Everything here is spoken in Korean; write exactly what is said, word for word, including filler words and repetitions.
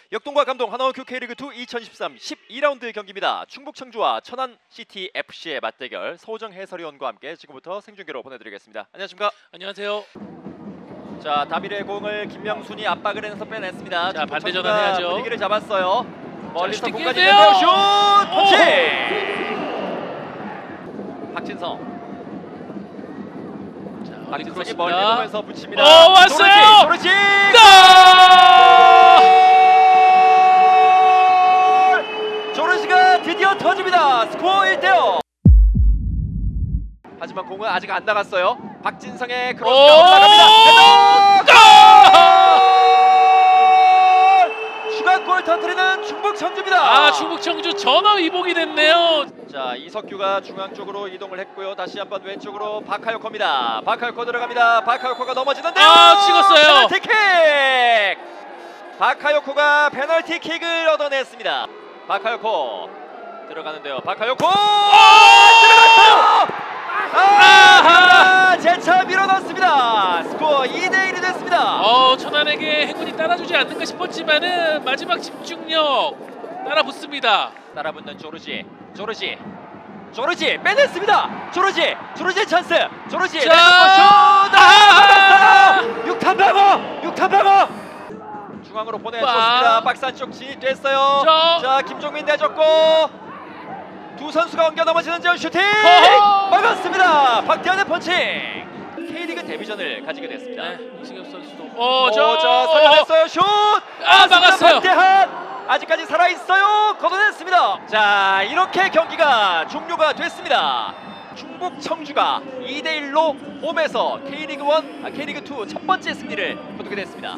역동과 감동 하나원큐 K리그이 이천십삼 십이 라운드 경기입니다. 충북 청주와 천안시티 에프씨의 맞대결 서호정 해설위원과 함께 지금부터 생중계로 보내드리겠습니다. 안녕하십니까? 안녕하세요. 자, 다밀의 공을 김명순이 압박을 해서 빼냈습니다. 자, 반대 전환해야죠. 분위기를 잡았어요. 멀리서 자, 공간이 슈팅인데요. 있는데요. 슛! 터치! 박진성. 자, 박진성이 멀리 보면서 붙입니다. 어, 왔어요! 조르지! 조르지! 조르지가 드디어 터집니다. 스코어 일 대 영. 하지만 공은 아직 안 나갔어요. 박진성의 크로스가 올라갑니다. 헤더! 골! 추가골 터뜨리는 충북 청주입니다. 아, 충북 청주 전화 위복이 됐네요. 자, 이석규가 중앙 쪽으로 이동을 했고요. 다시 한번 왼쪽으로 바카요코입니다. 바카요코 들어갑니다. 바카요코가 넘어지는데요. 아, 찍었어요. 페널티킥! 바카요코가 페널티킥을 얻어냈습니다. 바카요코 들어가는데요. 바카요코! 들어갔어요! 아, 재차 밀어넣습니다. 스코어 이 대 일이 됐습니다. 어, 천안에게 행운이 따라주지 않는가 싶었지만은 마지막 집중력 따라 붙습니다. 따라붙는 조르지, 조르지, 조르지 빼냈습니다. 조르지, 조르지 찬스, 조르지 자, 슛! 아, 육탄 방어, 육탄 방어. 중앙으로 보내줬습니다. 박스 안쪽 진입됐어요. 자, 자, 김종민 내줬고. 두 선수가 엉겨 넘어지는 점 슈팅! 허허! 막았습니다. 박태환의 펀칭. K리그 데뷔전을 가지게 됐습니다. 네, 이승엽 선수도. 어, 어, 저, 자, 살려냈어요. 슛! 아, 막았어요. 박태환 아직까지 살아 있어요. 걷어냈습니다. 자, 이렇게 경기가 종료가 됐습니다. 충북 청주가 이 대 일로 홈에서 K리그 일, 아, K리그 이 첫 번째 승리를 거두게 됐습니다.